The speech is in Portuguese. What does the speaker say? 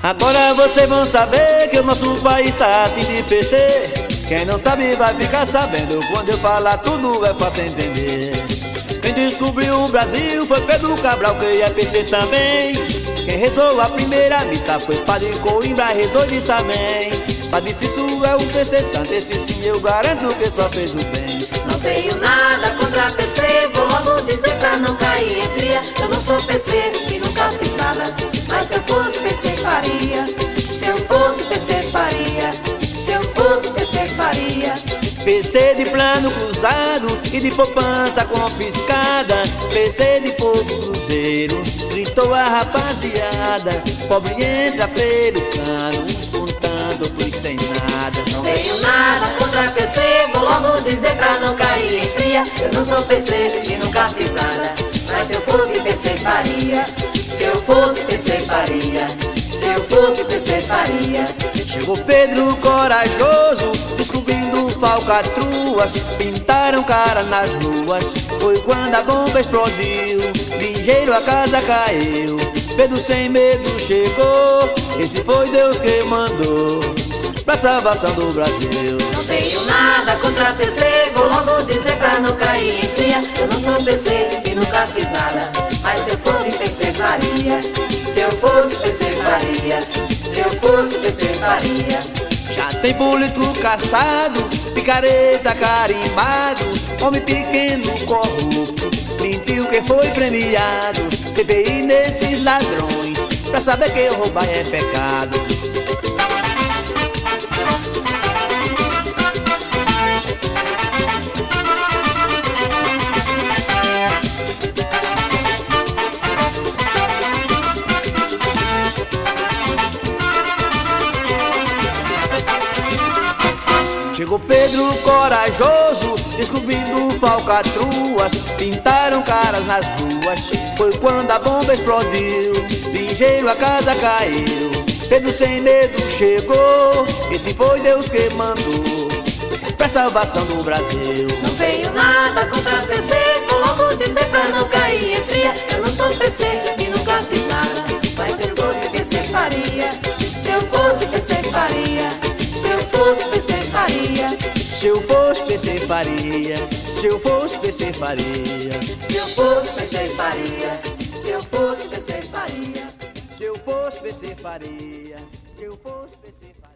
Agora vocês vão saber que o nosso país tá assim de PC. Quem não sabe vai ficar sabendo. Quando eu falar tudo é fácil entender. Quem descobriu o Brasil foi Pedro Cabral, que é PC também. Quem rezou a primeira missa foi Padre Coimbra, rezou e disse amém. Padre Cício é um PC santo, esse sim eu garanto que só fez o bem. Não tenho nada contra PC, vou logo dizer pra não cair em fria. Eu não sou PC e nunca fiz nada, mas se eu fosse PC faria. Se eu fosse PC faria. Se eu fosse PC faria. PC de plano cruzado e de poupança confiscada. PC de pouco cruzeiro, gritou a rapaziada. Pobre entra pelo cano, uns contando plus sem nada. Não tenho nada contra PC, vou logo dizer pra não cair em fria. Eu não sou PC e nunca fiz nada, mas se eu fosse PC faria. Se eu fosse PC faria. Se eu fosse PC faria. Chegou Pedro corajoso, descobrindo falcatruas. Pintaram cara nas ruas, foi quando a bomba explodiu. Ligeiro a casa caiu, Pedro sem medo chegou. Esse foi Deus que mandou pra salvação do Brasil. Não tenho nada contra PC, vou logo dizer pra não cair em fria. Eu não sou PC e nunca fiz nada, mas se eu fosse PC faria. Se eu fosse PC faria. Se eu fosse PC faria. Já tem político caçado, picareta carimbado, homem pequeno corrupto, mentiu que foi premiado. CPI nesses ladrões, pra saber que roubar é pecado. Chegou Pedro corajoso, descobrindo falcatruas. Pintaram caras nas ruas, foi quando a bomba explodiu. Ligeiro a casa caiu, Pedro sem medo chegou. Esse foi Deus que mandou pra salvação do Brasil. Não tenho nada contra PC, vou logo dizer pra não cair em fria. Eu não sou PC e nunca fiz nada, mas se eu fosse PC faria. Se eu fosse PC faria. Se eu fosse PC faria. Se eu fosse PC faria. Se eu fosse PC faria. Se eu fosse PC faria. Se eu fosse PC faria. Se eu fosse PC faria. Se eu fosse PC faria.